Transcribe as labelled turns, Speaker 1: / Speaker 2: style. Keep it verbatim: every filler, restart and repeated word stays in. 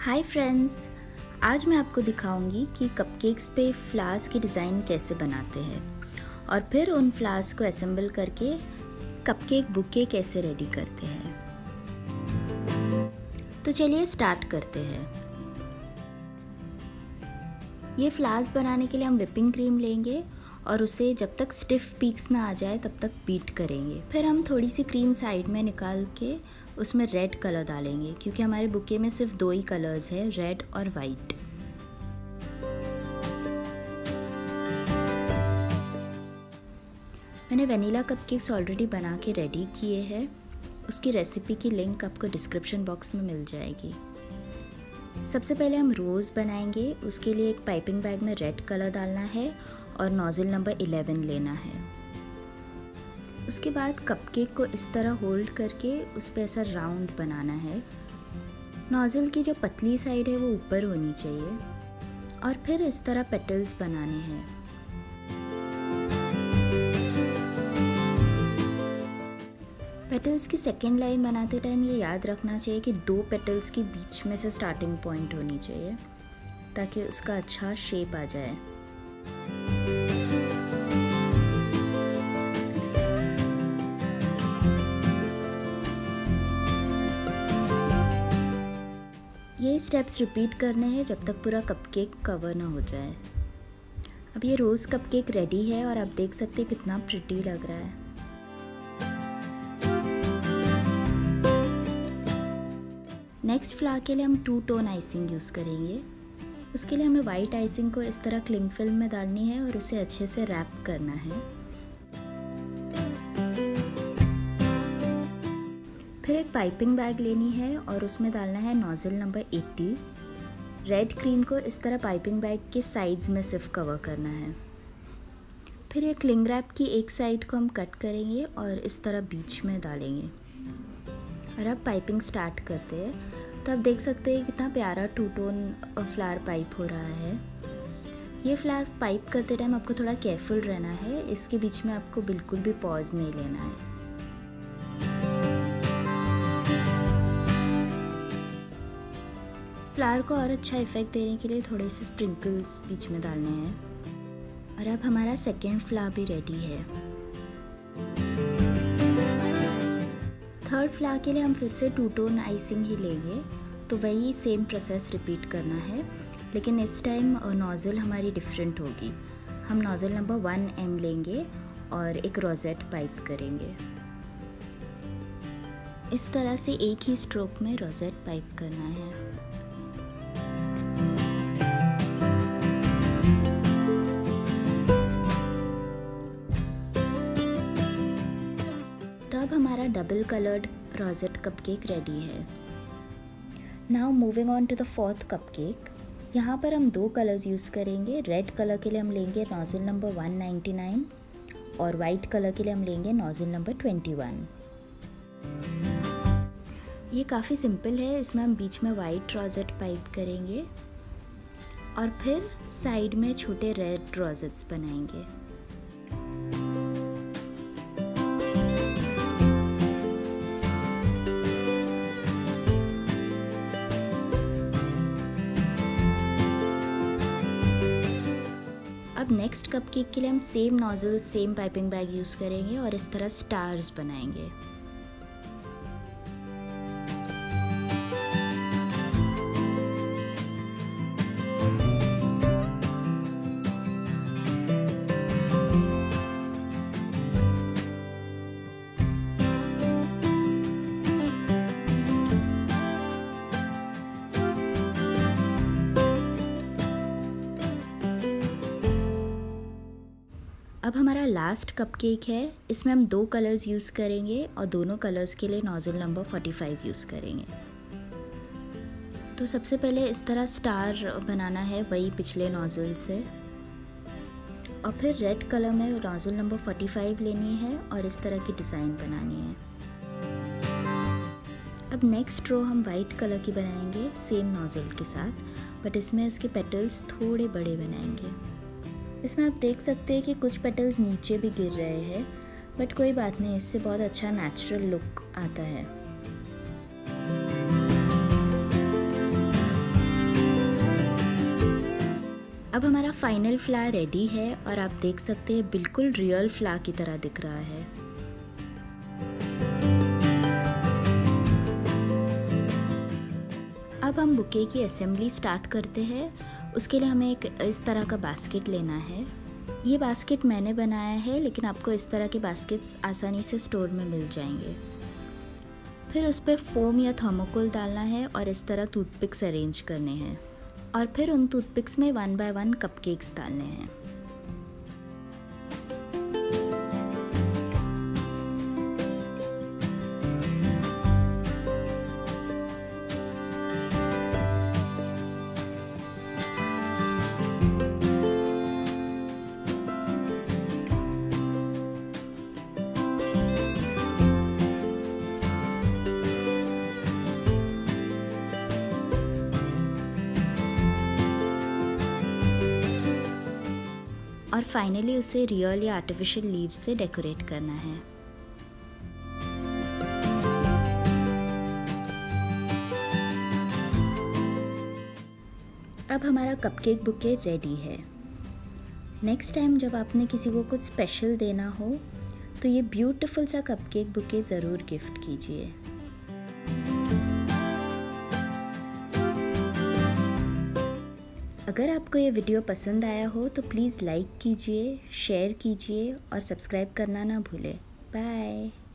Speaker 1: Hi friends, आज मैं आपको दिखाऊंगी कि कपकेक्स पे फ्लावर्स की डिज़ाइन कैसे बनाते हैं और फिर उन फ्लावर्स को असेंबल करके कपकेक बुके कैसे रेडी करते हैं। तो चलिए स्टार्ट करते हैं। ये फ्लावर्स बनाने के लिए हम व्हिपिंग क्रीम लेंगे और उसे जब तक स्टिफ पीक्स ना आ जाए तब तक बीट करेंगे। फिर हम थोड़ी सी क्रीम साइड में निकाल के उसमें रेड कलर डालेंगे, क्योंकि हमारे बुके में सिर्फ दो ही कलर्स है, रेड और वाइट। मैंने वनीला कपकेक्स ऑलरेडी बना के रेडी किए हैं। उसकी रेसिपी की लिंक आपको डिस्क्रिप्शन बॉक्स में मिल जाएगी। सबसे पहले हम रोज़ बनाएंगे। उसके लिए एक पाइपिंग बैग में रेड कलर डालना है और नोज़ल नंबर इलेवन लेना है। उसके बाद कपकेक को इस तरह होल्ड करके उस पर ऐसा राउंड बनाना है। नोज़ल की जो पतली साइड है वो ऊपर होनी चाहिए और फिर इस तरह पेटल्स बनाने हैं। पेटल्स की सेकेंड लाइन बनाते टाइम ये याद रखना चाहिए कि दो पेटल्स के बीच में से स्टार्टिंग पॉइंट होनी चाहिए ताकि उसका अच्छा शेप आ जाए। ये स्टेप्स रिपीट करने हैं जब तक पूरा कपकेक कवर ना हो जाए। अब ये रोज़ कपकेक रेडी है और आप देख सकते हैं कितना प्रिटी लग रहा है। नेक्स्ट फ्लावर के लिए हम टू टोन आइसिंग यूज़ करेंगे। उसके लिए हमें वाइट आइसिंग को इस तरह क्लिंग फिल्म में डालनी है और उसे अच्छे से रैप करना है। फिर एक पाइपिंग बैग लेनी है और उसमें डालना है नोज़ल नंबर अस्सी। रेड क्रीम को इस तरह पाइपिंग बैग के साइड्स में सिर्फ कवर करना है। फिर ये क्लिंग रैप की एक साइड को हम कट करेंगे और इस तरह बीच में डालेंगे। और अब पाइपिंग स्टार्ट करते हैं। तो आप देख सकते हैं कितना प्यारा टू टोन फ्लावर पाइप हो रहा है। ये फ्लावर पाइप करते टाइम आपको थोड़ा केयरफुल रहना है। इसके बीच में आपको बिल्कुल भी पॉज नहीं लेना है। फ्लावर को और अच्छा इफेक्ट देने के लिए थोड़े से स्प्रिंकल्स बीच में डालने हैं। और अब हमारा सेकेंड फ्लावर भी रेडी है। थर्ड फ्लावर के लिए हम फिर से टू टोन आइसिंग ही लेंगे, तो वही सेम प्रोसेस रिपीट करना है, लेकिन इस टाइम नोज़ल हमारी डिफरेंट होगी। हम नोज़ल नंबर वन एम लेंगे और एक रोजेट पाइप करेंगे। इस तरह से एक ही स्ट्रोक में रोजेट पाइप करना है। अब हमारा double coloured rosette cupcake ready है। Now moving on to the fourth cupcake. यहाँ पर हम दो कलर्स यूज़ करेंगे। रेड कलर के लिए हम लेंगे nozzle number one ninety nine और वाइट कलर के लिए हम लेंगे नोज़ल नंबर ट्वेंटी वन। ये काफ़ी सिंपल है। इसमें हम बीच में वाइट रोजेट पाइप करेंगे और फिर साइड में छोटे रेड रोजेट्स बनाएंगे। अब नेक्स्ट कपकेक के लिए हम same nozzle same piping bag use करेंगे और इस तरह स्टार्स बनाएंगे। अब हमारा लास्ट कपकेक है। इसमें हम दो कलर्स यूज़ करेंगे और दोनों कलर्स के लिए नोज़ल नंबर पैंतालीस यूज़ करेंगे। तो सबसे पहले इस तरह स्टार बनाना है, वही पिछले नोज़ल से, और फिर रेड कलर में नोज़ल नंबर पैंतालीस लेनी है और इस तरह की डिज़ाइन बनानी है। अब नेक्स्ट रो हम वाइट कलर की बनाएंगे सेम नोज़ल के साथ, बट इसमें उसके पेटल्स थोड़े बड़े बनाएंगे। इसमें आप देख सकते हैं कि कुछ पेटल्स नीचे भी गिर रहे हैं, बट कोई बात नहीं, इससे बहुत अच्छा नेचुरल लुक आता है। अब हमारा फाइनल फ्लावर रेडी है और आप देख सकते हैं बिल्कुल रियल फ्लावर की तरह दिख रहा है। अब हम बुके की असेंबली स्टार्ट करते हैं। उसके लिए हमें एक इस तरह का बास्केट लेना है। ये बास्केट मैंने बनाया है, लेकिन आपको इस तरह के बास्केट्स आसानी से स्टोर में मिल जाएंगे। फिर उस पर फोम या थर्मोकोल डालना है और इस तरह टूथपिक्स अरेंज करने हैं और फिर उन टूथपिक्स में वन बाय वन कपकेक्स डालने हैं। और फाइनली उसे रियल या आर्टिफिशियल लीव्स से डेकोरेट करना है। अब हमारा कपकेक बुके रेडी है। नेक्स्ट टाइम जब आपने किसी को कुछ स्पेशल देना हो तो ये ब्यूटीफुल सा कपकेक बुके ज़रूर गिफ्ट कीजिए। अगर आपको ये वीडियो पसंद आया हो तो प्लीज़ लाइक कीजिए, शेयर कीजिए और सब्सक्राइब करना ना भूलें। बाय।